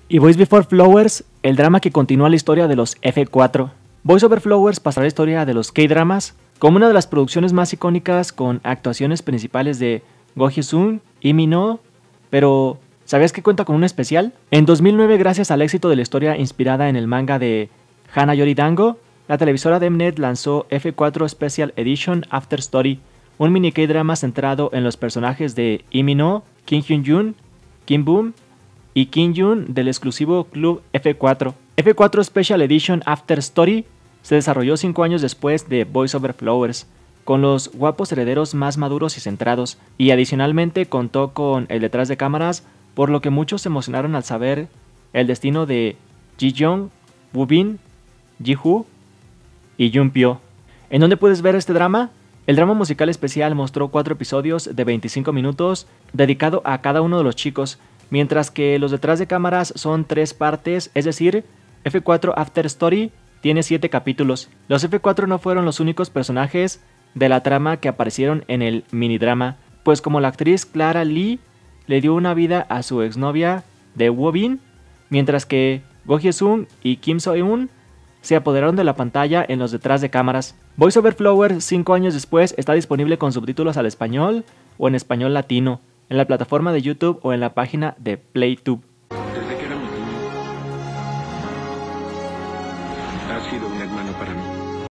Y Boys Before Flowers, el drama que continúa la historia de los F4. Boys Over Flowers pasará la historia de los K-dramas como una de las producciones más icónicas con actuaciones principales de Go Hye-sung y Min-ho, pero ¿sabías que cuenta con un especial? En 2009, gracias al éxito de la historia inspirada en el manga de Hana Yori Dango, la televisora de Mnet lanzó F4 Special Edition After Story, un mini K-drama centrado en los personajes de Lee Min-ho, Kim Hyun-jun, Kim Boom y Kim Jun del exclusivo club F4. F4 Special Edition After Story se desarrolló 5 años después de Boys Over Flowers, con los guapos herederos más maduros y centrados, y adicionalmente contó con el detrás de cámaras, por lo que muchos se emocionaron al saber el destino de Ji-young, Woo-bin, Ji-hoo y Jun-pyo. ¿En dónde puedes ver este drama? El drama musical especial mostró 4 episodios de 25 minutos dedicado a cada uno de los chicos, mientras que los detrás de cámaras son 3 partes, es decir, F4 After Story tiene 7 capítulos. Los F4 no fueron los únicos personajes de la trama que aparecieron en el minidrama, pues como la actriz Clara Lee le dio una vida a su exnovia de Woo-bin, mientras que Go Hye-sung y Kim So-eun se apoderaron de la pantalla en los detrás de cámaras. Boys Over Flowers 5 años después está disponible con subtítulos al español o en español latino, en la plataforma de YouTube o en la página de PlayTube. Desde que era muy niño, ha sido un hermano para mí.